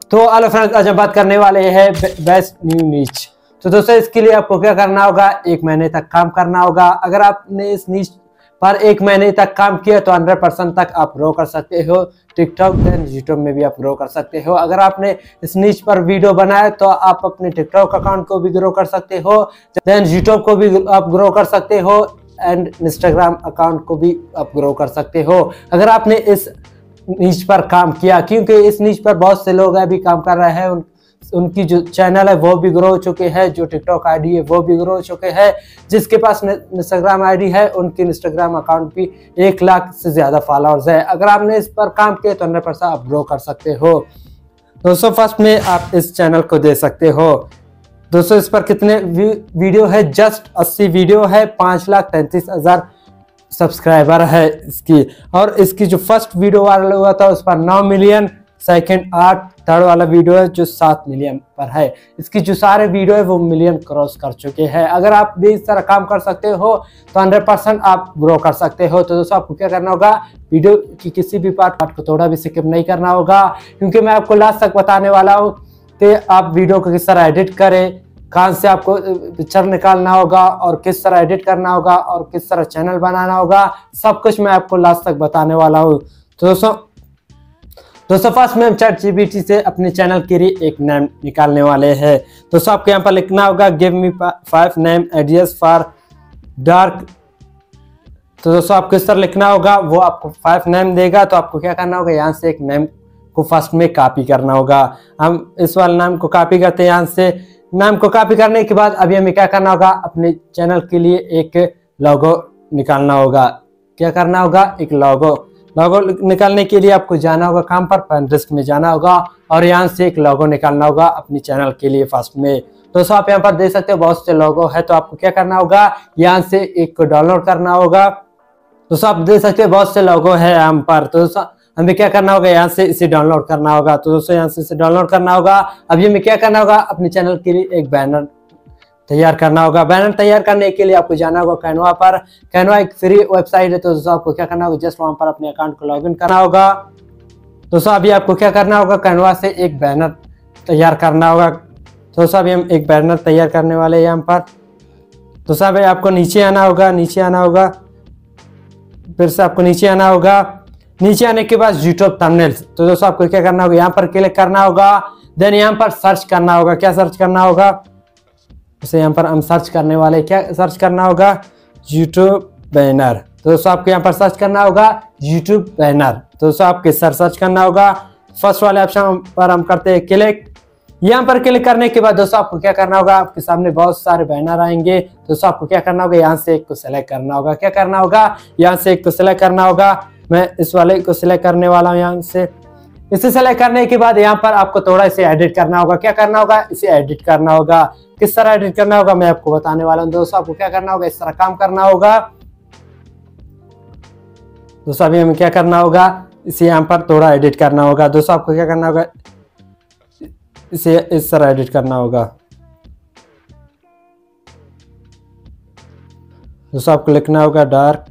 तो hello friends, आज हम बात करने वाले हैं बेस्ट न्यू नीच। तो दोस्तों इसके लिए आपको क्या करना होगा, 1 महीने तक काम करना होगा। अगर आपने इस नीच पर 1 महीने तक काम किया तो 100% तक आप ग्रो कर सकते हो। टिकटॉक देन यूट्यूब में भी आप ग्रो कर सकते हो। अगर आपने इस नीच पर वीडियो बनाया तो आप अपने टिकटॉक अकाउंट को भी ग्रो कर सकते हो, देन यूट्यूब को भी आप ग्रो कर सकते हो एंड इंस्टाग्राम अकाउंट को भी आप ग्रो कर सकते हो अगर आपने इस नीच पर काम किया। क्योंकि इस नीच पर बहुत से लोग अभी काम कर रहे हैं, उनकी जो चैनल है वो भी ग्रो हो चुके हैं, जो टिकटॉक आईडी है वो भी ग्रो हो चुके हैं, जिसके पास इंस्टाग्राम आईडी है उनकी इंस्टाग्राम अकाउंट भी 1 लाख से ज़्यादा फॉलोअर्स है। अगर आपने इस पर काम किया तो 100% आप ग्रो कर सकते हो। दोस्तों फर्स्ट में आप इस चैनल को दे सकते हो। दोस्तों इस पर कितने वीडियो है, जस्ट 80 वीडियो है, 5,33,000 सब्सक्राइबर है इसकी। और इसकी जो फर्स्ट वीडियो वायरल हुआ था उस पर 9 मिलियन, सेकंड 8, थर्ड वाला वीडियो है जो 7 मिलियन पर है। इसकी जो सारे वीडियो है वो मिलियन क्रॉस कर चुके हैं। अगर आप भी इस तरह काम कर सकते हो तो 100% आप ग्रो कर सकते हो। तो दोस्तों आपको क्या करना होगा, वीडियो की किसी भी पार्ट को थोड़ा भी स्किप नहीं करना होगा, क्योंकि मैं आपको लास्ट तक बताने वाला हूँ कि आप वीडियो को किस तरह एडिट करें, कहाँ से आपको पिक्चर निकालना होगा और किस तरह एडिट करना होगा और किस तरह चैनल बनाना होगा, सब कुछ मैं आपको लास्ट तक बताने वाला हूँ। तो दोस्तों फर्स्ट में हम ChatGPT से अपने चैनल के लिए एक नेम निकालने वाले हैं। दोस्तों आपको यहाँ पर लिखना होगा give me 5 name ideas for dark. तो दोस्तों आपको इस तरह लिखना होगा, वो आपको 5 नेम देगा। तो आपको क्या करना होगा, यहाँ से एक नेम को फर्स्ट में कॉपी करना होगा। हम इस वाले नाम को कॉपी करते हैं। यहाँ से नाम को कॉपी करने के बाद अभी हमें क्या करना होगा, अपने चैनल के लिए एक लोगो निकालना होगा। क्या करना होगा, एक लोगो निकालने के लिए आपको जाना होगा काम पर, Pinterest में जाना होगा और यहाँ से एक लोगो निकालना होगा अपनी चैनल के लिए फर्स्ट में। दोस्तों आप यहाँ पर देख सकते हो बहुत से लोगो है। तो आपको क्या करना होगा, यहाँ से एक को डाउनलोड करना होगा। दोस्तों आप देख सकते हो बहुत से लोगो है यहाँ पर। तो दोस्तों हमें क्या करना होगा, यहाँ से इसे डाउनलोड करना होगा। तो दोस्तों यहाँ से इसे डाउनलोड करना होगा। अभी हमें क्या करना होगा, अपने चैनल के लिए एक बैनर तैयार करना होगा। बैनर तैयार करने के लिए आपको जाना होगा कैनवा पर। कैनवा एक फ्री वेबसाइट है। तो दोस्तों आपको क्या करना होगा, जस्ट वहां पर अपने अकाउंट को लॉगिन करना होगा। दोस्तों अभी आपको क्या करना होगा, कैनवा से एक बैनर तैयार करना होगा। दोस्तों अभी हम एक बैनर तैयार करने वाले हैं यहाँ पर। दोस्तों अभी आपको नीचे आना होगा, फिर से आपको नीचे आना होगा। नीचे आने के बाद यूट्यूब थंबनेल्स। तो दोस्तों आपको क्या करना होगा, यहाँ पर क्लिक करना होगा। देन यहाँ पर सर्च करना होगा। क्या सर्च करना होगा, उसे यहाँ पर हम सर्च करने वाले, क्या सर्च करना होगा, यूट्यूब बैनर। तो दोस्तों आपको यहाँ पर सर्च करना होगा यूट्यूब बैनर। तो दोस्तों आपके सर्च करना होगा। फर्स्ट वाले ऑप्शन पर हम करते हैं क्लिक। यहाँ पर क्लिक करने के बाद दोस्तों आपको क्या करना होगा, आपके सामने बहुत सारे बैनर आएंगे। दोस्तों आपको क्या करना होगा, यहाँ से एक को सिलेक्ट करना होगा। क्या करना होगा, यहाँ से एक को सिलेक्ट करना होगा। मैं इस वाले को सिलेक्ट करने वाला हूँ यहाँ से। इसे सेलेक्ट करने के बाद यहाँ पर आपको थोड़ा इसे एडिट करना होगा। क्या करना होगा, इसे एडिट करना होगा। किस तरह एडिट करना होगा मैं आपको बताने वाला हूँ। दोस्तों आपको क्या करना होगा, इस तरह काम करना होगा। दोस्तों अभी हमें क्या करना होगा, इसे यहाँ पर थोड़ा एडिट करना होगा। दोस्तों आपको क्या करना होगा, इसे इस तरह एडिट करना होगा। दोस्तों आपको लिखना होगा डार्क।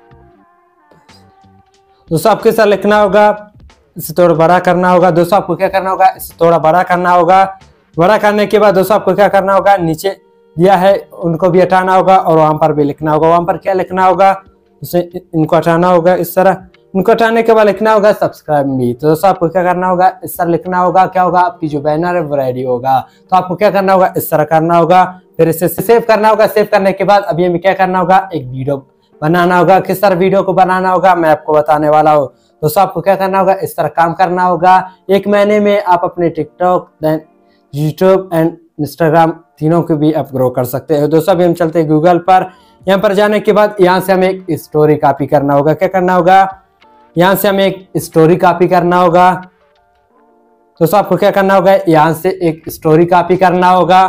दोस्तों आपको इस तरह लिखना होगा, इसे थोड़ा बड़ा करना होगा। दोस्तों आपको क्या करना होगा, इसे थोड़ा बड़ा करना होगा। बड़ा करने के बाद दोस्तों आपको क्या करना होगा, नीचे दिया है उनको भी हटाना होगा और वहां पर भी लिखना होगा। वहां पर क्या लिखना होगा, उसे इनको हटाना होगा। इस तरह इनको हटाने के बाद लिखना होगा सब्सक्राइब मी। तो दोस्तों आपको क्या करना होगा, इस तरह लिखना होगा। क्या होगा, आपकी जो बैनर है वो रेडी होगा। तो आपको क्या करना होगा, इस तरह करना होगा। फिर इसे सेव करना होगा। सेव करने के बाद अभी हमें क्या करना होगा, एक वीडियो बनाना होगा। किस तरह वीडियो को बनाना होगा मैं आपको बताने वाला हूँ। दोस्तों आपको क्या करना होगा, इस तरह काम करना होगा। 1 महीने में आप अपने TikTok, then YouTube and Instagram तीनों को भी आप ग्रो कर सकते हैं। दोस्तों अभी हम चलते हैं गूगल पर। यहाँ पर जाने के बाद यहाँ से हमें एक स्टोरी कॉपी करना होगा। क्या करना होगा, यहाँ से हमें एक स्टोरी कॉपी करना होगा। दोस्तों आपको क्या करना होगा, यहाँ से एक स्टोरी कॉपी करना होगा।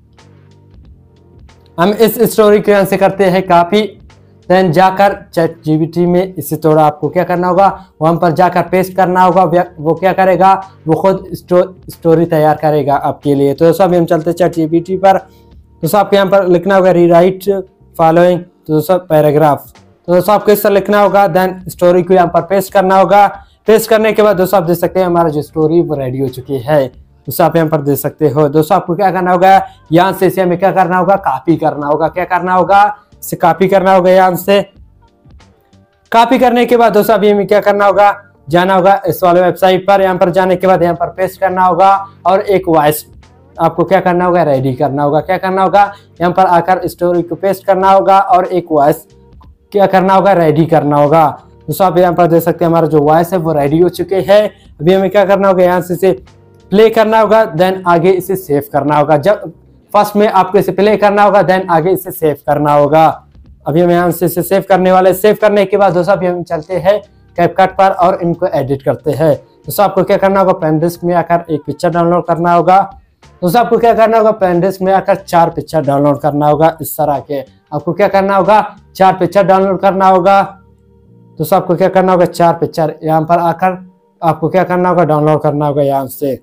हम इस स्टोरी को यहाँ से करते हैं कॉपी। देन जाकर ChatGPT में इसे थोड़ा आपको क्या करना होगा, वहां पर जाकर पेस्ट करना होगा। वो क्या करेगा, वो खुद स्टोरी तैयार करेगा आपके लिए। तो दोस्तों अभी हम चलते हैं ChatGPT पर। दोस्तों आपको यहाँ पर लिखना होगा रीराइट फॉलोइंग। तो दोस्तों पैराग्राफ। तो दोस्तों आपको इस तरह लिखना होगा। देन स्टोरी को यहाँ पर पेस्ट करना होगा। पेस्ट करने के बाद दोस्तों आप देख सकते हैं हमारा जो स्टोरी वो रेडी हो चुकी है। दोस्तों आप यहाँ पर देख सकते हो। दोस्तों आपको क्या करना होगा, यहाँ से इसे हमें क्या करना होगा, कॉपी करना होगा। क्या करना होगा, इसे कॉपी करना होगा। यहाँ से कॉपी करने के बाद दोस्तों अभी हमें क्या करना होगा, जाना होगा इस वाले वेबसाइट पर। यहाँ पर जाने के बाद यहाँ पर पेस्ट करना होगा और एक वॉइस आपको क्या करना होगा, रेडी करना होगा। क्या करना होगा, यहाँ पर आकर स्टोरी को पेस्ट करना होगा और एक वॉइस क्या करना होगा, रेडी करना होगा। दोस्तों आप यहाँ पर देख सकते हैं हमारा जो वॉइस है वो रेडी हो चुके हैं। अभी हमें क्या करना होगा, यहाँ से इसे प्ले करना होगा, देन आगे इसे सेव करना होगा। जब फर्स्ट में आपको इसे प्ले करना होगा, देन आगे इसे सेव करना होगा। अभी हम यहाँ से इसे सेव करने वाले। सेव करने के बाद दोस्तों अभी हम चलते हैं कैपकट पर और इनको एडिट करते हैं। दोस्तों आपको क्या करना होगा, पेन ड्राइव में आकर एक पिक्चर डाउनलोड करना होगा। दोस्तों आपको क्या करना होगा, पेन ड्राइव में आकर 4 पिक्चर डाउनलोड करना होगा। इस तरह के आपको क्या करना होगा, 4 पिक्चर डाउनलोड करना होगा। दोस्तों आपको क्या करना होगा, 4 पिक्चर यहाँ पर आकर आपको क्या करना होगा, डाउनलोड करना होगा यहाँ से।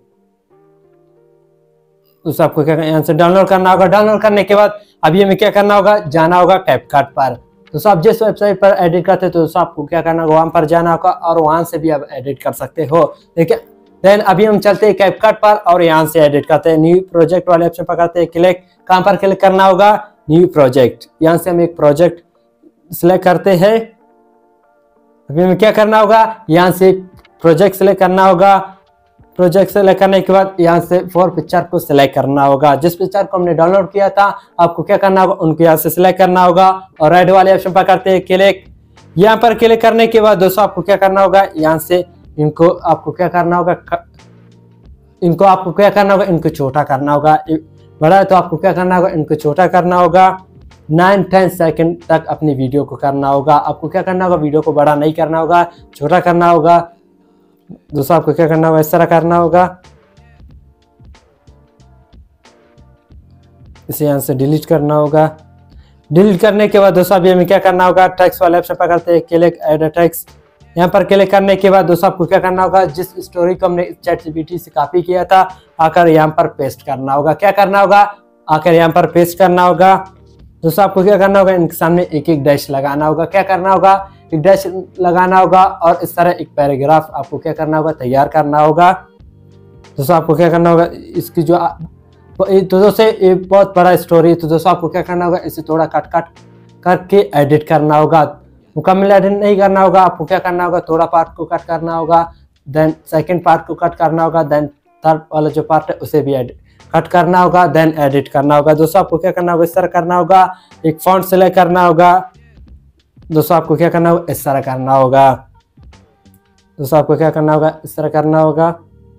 दोस्तों आपको क्या यहाँ से डाउनलोड करना होगा। डाउनलोड करने के बाद अभी हमें क्या करना होगा, जाना होगा कैपकट पर। दोस्तों आप जिस वेबसाइट पर एडिट करते हो तो दोस्तों आपको क्या करना होगा, वहां पर जाना होगा और वहां से भी आप एडिट कर सकते हो। ठीक है, देन अभी हम चलते हैं कैपकट पर और यहाँ से एडिट करते हैं। न्यू प्रोजेक्ट वाले ऑप्शन पर करते हैं क्लिक। कहाँ पर क्लिक करना होगा, न्यू प्रोजेक्ट। यहाँ से हम एक प्रोजेक्ट सिलेक्ट करते हैं। अभी हमें क्या करना होगा, यहाँ से प्रोजेक्ट सिलेक्ट करना होगा। प्रोजेक्ट सेलेक्ट करने के बाद यहाँ से 4 पिक्चर को सिलेक्ट करना होगा। जिस पिक्चर को हमने डाउनलोड किया था आपको क्या करना होगा, उनको यहाँ से सिलेक्ट करना होगा और राइट वाले ऑप्शन पर करते हैं क्लिक। यहाँ पर क्लिक करने के बाद दोस्तों आपको क्या करना होगा, यहाँ से इनको आपको क्या करना होगा, इनको छोटा करना होगा। बड़ा है तो आपको क्या करना होगा, इनको छोटा करना होगा। 9-10 सेकंड तक अपनी वीडियो को करना होगा। आपको क्या करना होगा, वीडियो को बड़ा नहीं करना होगा, छोटा करना होगा। दोस्तों आपको क्या करना होगा, इस तरह करना होगा। इसे यहाँ से डिलीट करना होगा। डिलीट करने के बाद दोस्तों अभी हमें क्या करना होगा, टेक्स्ट वाले ऑप्शन पर करते हैं क्लिक, ऐड टेक्स्ट। यहाँ पर क्लिक करने के बाद दोस्तों आपको क्या करना होगा, जिस स्टोरी को हमने ChatGPT से कॉपी किया था आकर यहाँ पर पेस्ट करना होगा। क्या करना होगा, आकर यहाँ पर पेस्ट करना होगा। दोस्तों आपको क्या करना होगा, इनके सामने एक एक डैश लगाना होगा। क्या करना होगा, एक डैश लगाना होगा और इस तरह एक पैराग्राफ आपको क्या करना होगा, तैयार करना होगा। दोस्तों आपको क्या करना होगा, इसकी जो तो दोस्तों ये बहुत बड़ा स्टोरी है तो दोस्तों आपको क्या करना होगा, इसे थोड़ा कट करके एडिट करना होगा। मुकम्मल एडिट नहीं करना होगा, आपको क्या करना होगा, थोड़ा पार्ट को कट करना होगा, देन सेकंड पार्ट को कट करना होगा, देन थर्ड वाला जो पार्ट है उसे भी कट करना होगा, देन एडिट करना होगा। दोस्तों आपको क्या करना होगा, इस तरह करना होगा। एक फॉन्ट सिलेक्ट करना होगा। दोस्तों आपको क्या करना होगा, इस तरह करना होगा। दोस्तों आपको क्या करना होगा, इस तरह करना होगा।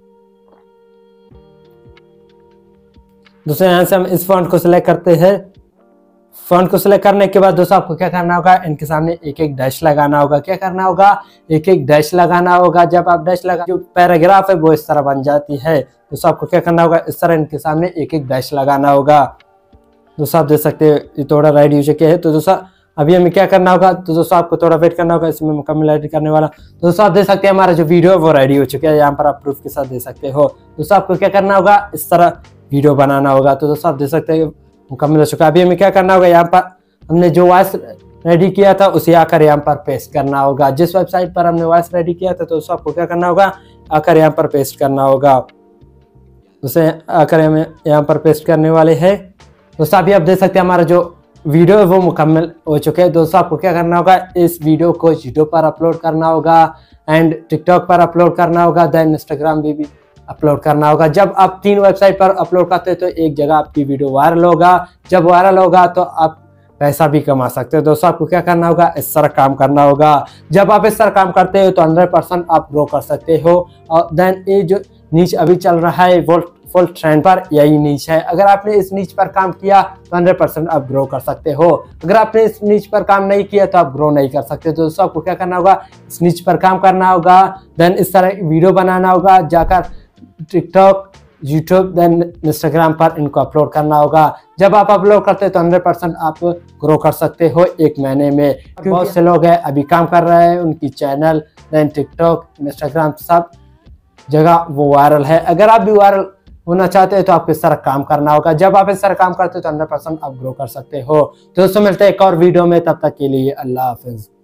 दोस्तों यहाँ से हम इस फॉन्ट को सिलेक्ट करते हैं। फॉन्ट को सिलेक्ट करने के बाद दोस्तों आपको क्या करना होगा, इनके सामने एक एक डैश लगाना होगा। क्या करना होगा, एक एक डैश लगाना होगा। जब आप डैश लगा, जो पैराग्राफ है वो इस तरह बन जाती है। दोस्तों आपको क्या करना होगा, इस तरह इनके सामने एक एक डैश लगाना होगा। दोस्तों आप देख सकते हैं ये थोड़ा रेडी हो चुके हैं। तो दोस्तों अभी हमें क्या करना होगा, तो दोस्तों आपको थोड़ा वेट करना होगा, इसमें मुकम्मल एडिट करने वाला। दोस्तों आप देख सकते हैं हमारा जो वीडियो है वो रेडी हो चुका है। यहाँ पर आप प्रूफ के साथ देख सकते हो। दोस्तों आपको क्या करना होगा, इस तरह वीडियो बनाना होगा। तो दोस्तों आप देख सकते हैं मुकम्मल हो चुका है। अभी हमें क्या करना होगा, यहाँ पर हमने जो वॉइस रेडी किया था उसे आकर यहाँ पर पेस्ट करना होगा। जिस वेबसाइट पर हमने वॉइस रेडी किया था तो दोस्तों आपको क्या करना होगा, आकर यहाँ पर पेस्ट करना होगा। उसे आकर हमें यहाँ पर पेस्ट करने वाले हैं। दोस्तों अभी आप देख सकते हैं हमारा जो वीडियो है वो मुकम्मल हो चुके हैं। दोस्तों आपको क्या करना होगा, इस वीडियो को यूट्यूब पर अपलोड करना होगा एंड टिकटॉक पर अपलोड करना होगा, देन इंस्टाग्राम भी अपलोड करना होगा। जब आप 3 वेबसाइट पर अपलोड करते हैं तो एक जगह आपकी वीडियो वायरल होगा। जब वायरल होगा तो आप पैसा भी कमा सकते हो। दोस्तों आपको क्या करना होगा, इस तरह काम करना होगा। जब आप इस तरह काम करते हो तो 100% आप ग्रो कर सकते हो। और देन ये जो नीच अभी चल रहा है वो फुल ट्रेंड पर यही नीच है। अगर आपने इस नीच पर काम किया तो 100% आप ग्रो कर सकते हो। अगर आपने इस नीच पर काम नहीं किया तो आप ग्रो नहीं कर सकते। तो दोस्तों आपको क्या करना होगा, इस नीच पर काम करना होगा, देन इस तरह वीडियो बनाना होगा, जाकर टिकटॉक, यूट्यूब, देन इंस्टाग्राम पर इनको अपलोड करना होगा। जब आप अपलोड करते हो तो 100% आप ग्रो कर सकते हो 1 महीने में। बहुत से लोग हैं अभी काम कर रहे हैं, उनकी चैनल, देन टिकटॉक, इंस्टाग्राम सब जगह वो वायरल है। अगर आप भी वायरल होना चाहते हैं तो आपको इस तरह काम करना होगा। जब आप इस तरह काम करते हो तो 100% आप ग्रो कर सकते हो। दोस्तों मिलते हैं एक और वीडियो में, तब तक के लिए अल्लाह हाफिज।